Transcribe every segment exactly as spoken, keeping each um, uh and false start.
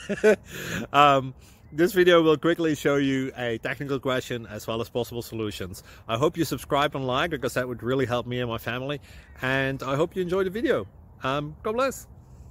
um, this video will quickly show you a technical question as well as possible solutions. I hope you subscribe and like, because that would really help me and my family. And I hope you enjoy the video. Um, God bless.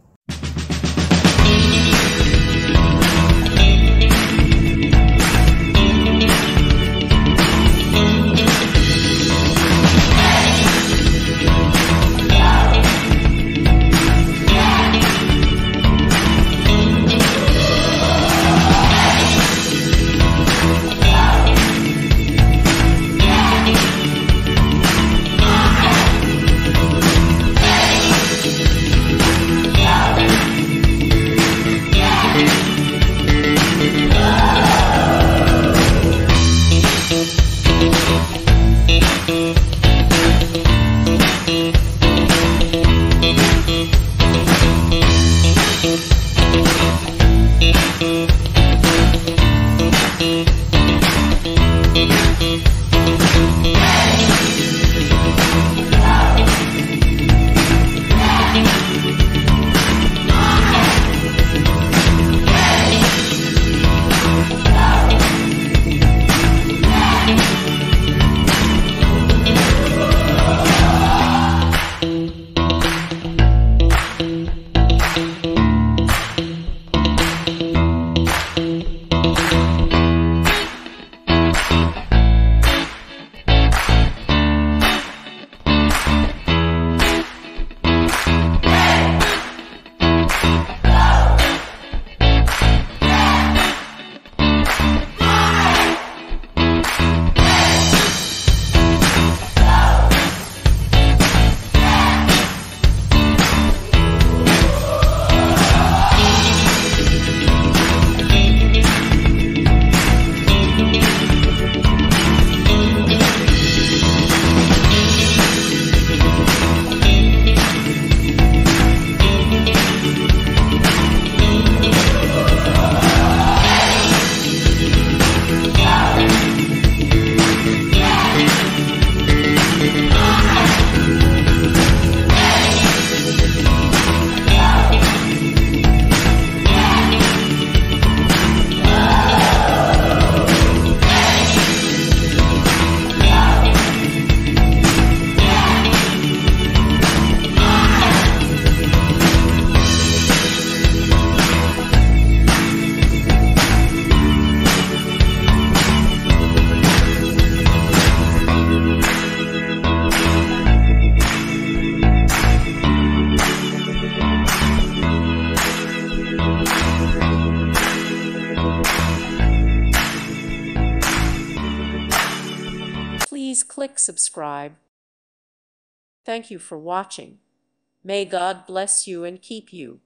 Please click subscribe. Thank you for watching. May God bless you and keep you.